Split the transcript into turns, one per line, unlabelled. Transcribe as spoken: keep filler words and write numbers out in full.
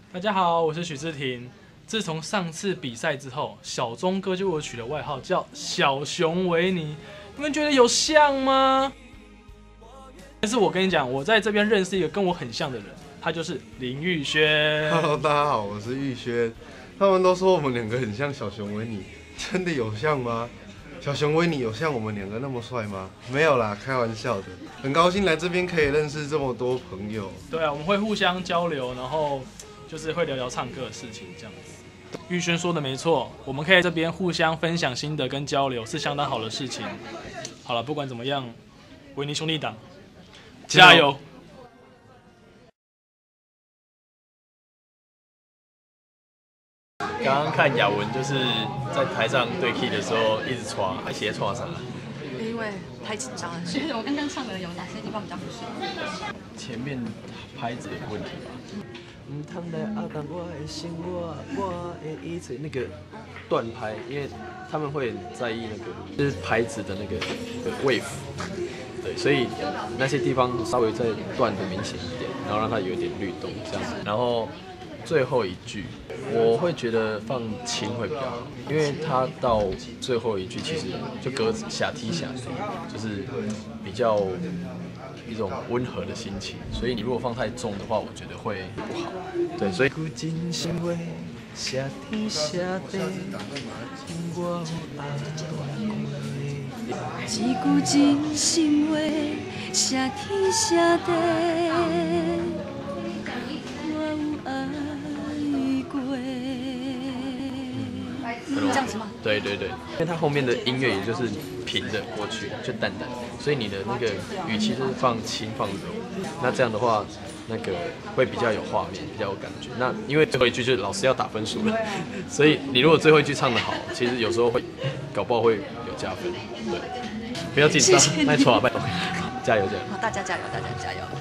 大家好，我是许志廷。自从上次比赛之后，小钟哥就为我取了外号叫小熊维尼。你们觉得有像吗？但是我跟你讲，我在这边认识一个跟我很像的人，他就是林玉轩。
Hello， 大家好，我是玉轩。他们都说我们两个很像小熊维尼，真的有像吗？小熊维尼有像我们两个那么帅吗？没有啦，开玩笑的。很高兴来这边可以认识这么多朋友。
对啊，我们会互相交流，然后就是会聊聊唱歌的事情这样子。玉轩说的没错，我们可以在这边互相分享心得跟交流，是相当好的事情。好了，不管怎么样，维尼兄弟党，加油！
刚刚看雅文就是在台上对 key 的时候一直刷，还斜刷啥？
因为太紧张了。
觉得我刚刚唱的有哪些地方比较不适合？
前面拍子的问题吧。嗯，他们来当我的心，我我的一切那个断拍，因为他们会很在意那个就是拍子的那个 wave， 对，所以那些地方稍微再断的明显一点，然后让它有点律动这样子，然后。最后一句，我会觉得放轻会比较好，因为它到最后一句其实就歌词下踢下踢，就是比较一种温和的心情，所以你如果放太重的话，我觉得会不好。对，所以。
一句真心话，写天写地。这样子吗？
对对对，因为它后面的音乐也就是平的过去，就淡淡，所以你的那个语气就是放轻放柔，那这样的话，那个会比较有画面，比较有感觉。那因为最后一句就是老师要打分数了，所以你如果最后一句唱得好，其实有时候会搞不好会有加分。对，不要紧张，卖错啊，拜托，加油加油！
大家加油，大家加油！